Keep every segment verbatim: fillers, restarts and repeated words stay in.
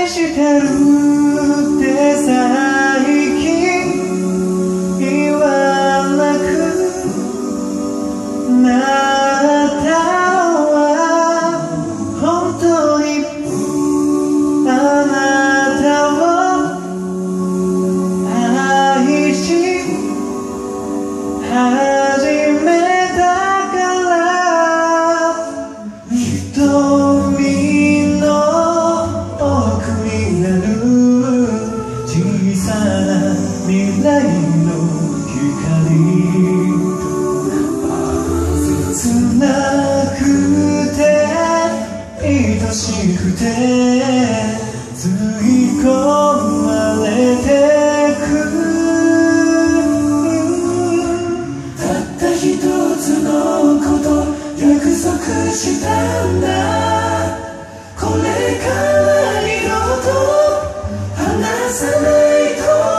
愛してるって最近言わなくなったのは本当にあなたを愛し始めたから瞳の奥にある小さな未来の光切なくて愛しくて吸い込まれてくたった一つのこと約束したんだこれから二度と離さないと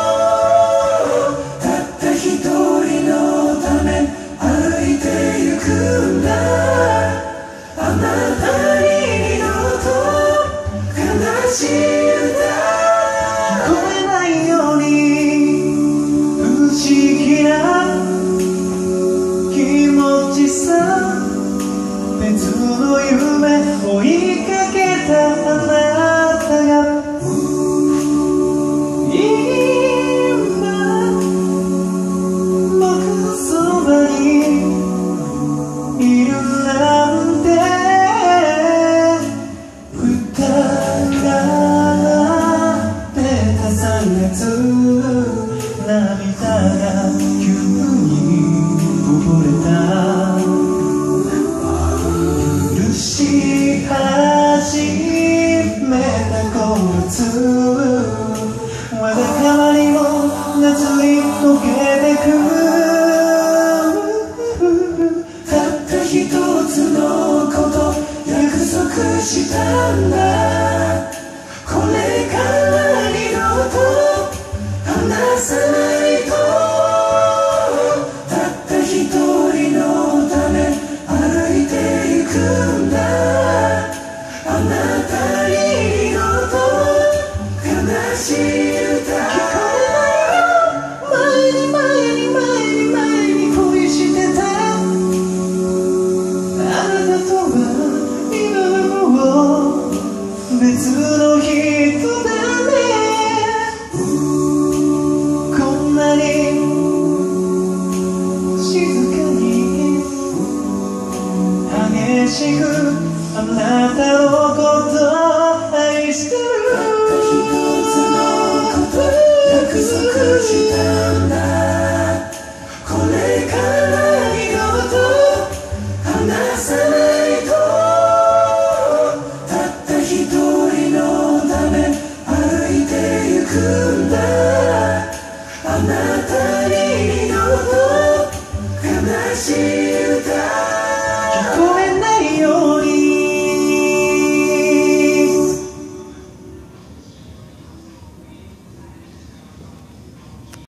たった一人のため歩いてゆくんだあなたに二度と悲しい歌聞こえないように不思議な気持ちさ別の夢追いかけたあなたが今僕のそばにいるなんて疑ってたさんがつ涙が急にこぼれた許し始めたこの夏まだ変わりも夏に溶けてくたった一つのこと約束したんだこれから二度と離さないとたった一人のため歩いてゆくんだあなたに二度と悲しい歌聞こえないよ前に前に前に前に恋してたあなたとは今はもう別の人だねこんなに静かに激しくあなたのこと愛してる